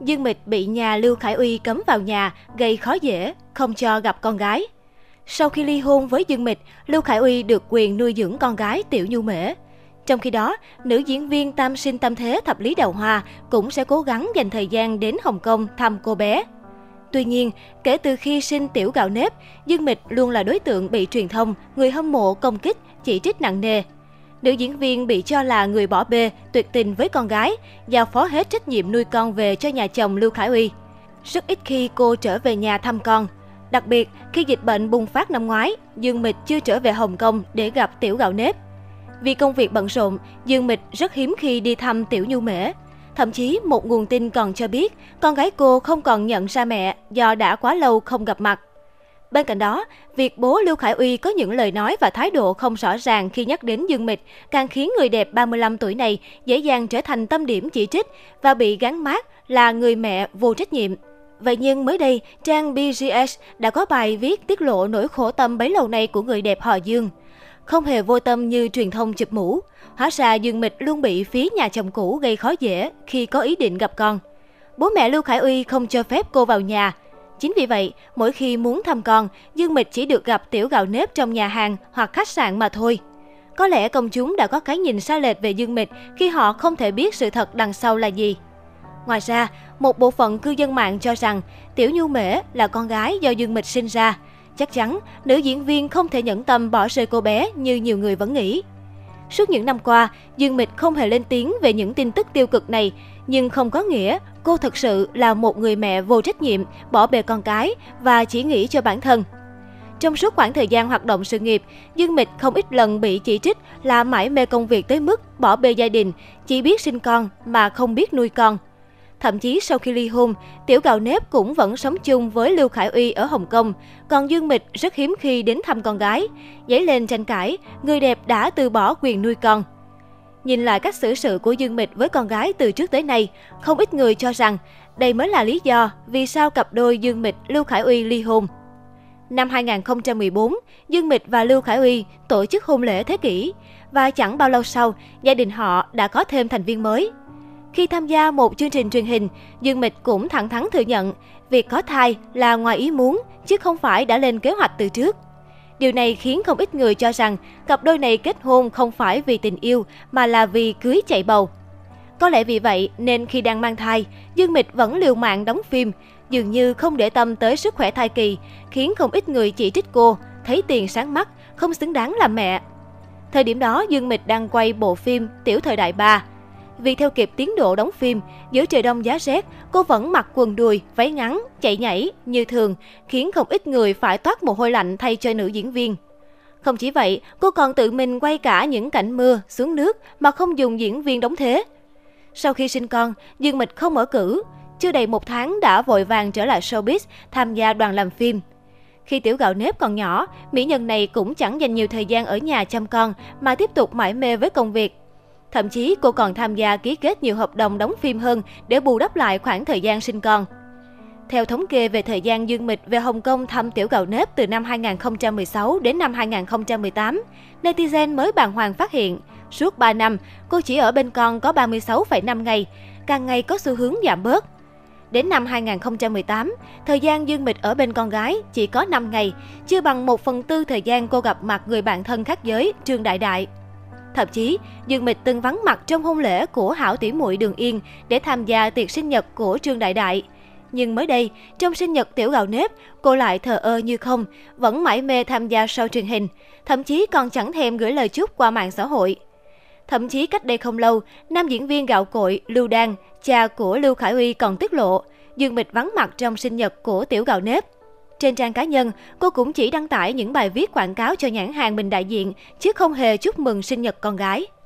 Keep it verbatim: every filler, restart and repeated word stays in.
Dương Mịch bị nhà Lưu Khải Uy cấm vào nhà, gây khó dễ, không cho gặp con gái. Sau khi ly hôn với Dương Mịch, Lưu Khải Uy được quyền nuôi dưỡng con gái Tiểu Nhu Mễ. Trong khi đó, nữ diễn viên tam sinh tam thế Thập Lý Đào Hoa cũng sẽ cố gắng dành thời gian đến Hồng Kông thăm cô bé. Tuy nhiên, kể từ khi sinh Tiểu Gạo Nếp, Dương Mịch luôn là đối tượng bị truyền thông, người hâm mộ công kích, chỉ trích nặng nề. Nữ diễn viên bị cho là người bỏ bê, tuyệt tình với con gái, giao phó hết trách nhiệm nuôi con về cho nhà chồng Lưu Khải Uy. Rất ít khi cô trở về nhà thăm con. Đặc biệt, khi dịch bệnh bùng phát năm ngoái, Dương Mịch chưa trở về Hồng Kông để gặp Tiểu Gạo Nếp. Vì công việc bận rộn, Dương Mịch rất hiếm khi đi thăm Tiểu Nhu Mễ. Thậm chí, một nguồn tin còn cho biết con gái cô không còn nhận ra mẹ do đã quá lâu không gặp mặt. Bên cạnh đó, việc bố Lưu Khải Uy có những lời nói và thái độ không rõ ràng khi nhắc đến Dương Mịch càng khiến người đẹp ba mươi lăm tuổi này dễ dàng trở thành tâm điểm chỉ trích và bị gắn mác là người mẹ vô trách nhiệm. Vậy nhưng mới đây, trang bê giê ét đã có bài viết tiết lộ nỗi khổ tâm bấy lâu nay của người đẹp họ Dương. Không hề vô tâm như truyền thông chụp mũ, hóa ra Dương Mịch luôn bị phía nhà chồng cũ gây khó dễ khi có ý định gặp con. Bố mẹ Lưu Khải Uy không cho phép cô vào nhà. Chính vì vậy, mỗi khi muốn thăm con, Dương Mịch chỉ được gặp Tiểu Gạo Nếp trong nhà hàng hoặc khách sạn mà thôi. Có lẽ công chúng đã có cái nhìn sai lệch về Dương Mịch khi họ không thể biết sự thật đằng sau là gì. Ngoài ra, một bộ phận cư dân mạng cho rằng Tiểu Nhu Mễ là con gái do Dương Mịch sinh ra. Chắc chắn, nữ diễn viên không thể nhẫn tâm bỏ rơi cô bé như nhiều người vẫn nghĩ. Suốt những năm qua, Dương Mịch không hề lên tiếng về những tin tức tiêu cực này, nhưng không có nghĩa cô thực sự là một người mẹ vô trách nhiệm, bỏ bê con cái và chỉ nghĩ cho bản thân. Trong suốt khoảng thời gian hoạt động sự nghiệp, Dương Mịch không ít lần bị chỉ trích là mải mê công việc tới mức bỏ bê gia đình, chỉ biết sinh con mà không biết nuôi con. Thậm chí sau khi ly hôn, Tiểu Gạo Nếp cũng vẫn sống chung với Lưu Khải Uy ở Hồng Kông, còn Dương Mịch rất hiếm khi đến thăm con gái. Dấy lên tranh cãi, người đẹp đã từ bỏ quyền nuôi con. Nhìn lại cách xử sự của Dương Mịch với con gái từ trước tới nay, không ít người cho rằng đây mới là lý do vì sao cặp đôi Dương Mịch Lưu Khải Uy ly hôn. Năm hai nghìn không trăm mười bốn, Dương Mịch và Lưu Khải Uy tổ chức hôn lễ thế kỷ và chẳng bao lâu sau, gia đình họ đã có thêm thành viên mới. Khi tham gia một chương trình truyền hình, Dương Mịch cũng thẳng thắn thừa nhận việc có thai là ngoài ý muốn chứ không phải đã lên kế hoạch từ trước. Điều này khiến không ít người cho rằng cặp đôi này kết hôn không phải vì tình yêu mà là vì cưới chạy bầu. Có lẽ vì vậy nên khi đang mang thai, Dương Mịch vẫn liều mạng đóng phim, dường như không để tâm tới sức khỏe thai kỳ, khiến không ít người chỉ trích cô, thấy tiền sáng mắt, không xứng đáng làm mẹ. Thời điểm đó, Dương Mịch đang quay bộ phim Tiểu Thời Đại ba. Vì theo kịp tiến độ đóng phim, giữa trời đông giá rét, cô vẫn mặc quần đùi, váy ngắn, chạy nhảy như thường, khiến không ít người phải toát mồ hôi lạnh thay cho nữ diễn viên. Không chỉ vậy, cô còn tự mình quay cả những cảnh mưa, xuống nước mà không dùng diễn viên đóng thế. Sau khi sinh con, Dương Mịch không ở cữ. Chưa đầy một tháng đã vội vàng trở lại showbiz, tham gia đoàn làm phim. Khi Tiểu Gạo Nếp còn nhỏ, mỹ nhân này cũng chẳng dành nhiều thời gian ở nhà chăm con mà tiếp tục mải mê với công việc. Thậm chí cô còn tham gia ký kết nhiều hợp đồng đóng phim hơn để bù đắp lại khoảng thời gian sinh con. Theo thống kê về thời gian Dương Mịch về Hồng Kông thăm Tiểu Gạo Nếp từ năm hai nghìn không trăm mười sáu đến năm hai nghìn không trăm mười tám, netizen mới bàng hoàng phát hiện, suốt ba năm, cô chỉ ở bên con có ba mươi sáu phẩy năm ngày, càng ngày có xu hướng giảm bớt. Đến năm hai nghìn không trăm mười tám, thời gian Dương Mịch ở bên con gái chỉ có năm ngày, chưa bằng một phần tư thời gian cô gặp mặt người bạn thân khác giới, Trương Đại Đại. Thậm chí, Dương Mịch từng vắng mặt trong hôn lễ của hảo tỷ muội Đường Yên để tham gia tiệc sinh nhật của Trương Đại Đại. Nhưng mới đây, trong sinh nhật Tiểu Gạo Nếp, cô lại thờ ơ như không, vẫn mải mê tham gia show truyền hình, thậm chí còn chẳng thèm gửi lời chúc qua mạng xã hội. Thậm chí cách đây không lâu, nam diễn viên gạo cội Lưu Đan, cha của Lưu Khải Uy còn tiết lộ, Dương Mịch vắng mặt trong sinh nhật của Tiểu Gạo Nếp. Trên trang cá nhân, cô cũng chỉ đăng tải những bài viết quảng cáo cho nhãn hàng mình đại diện, chứ không hề chúc mừng sinh nhật con gái.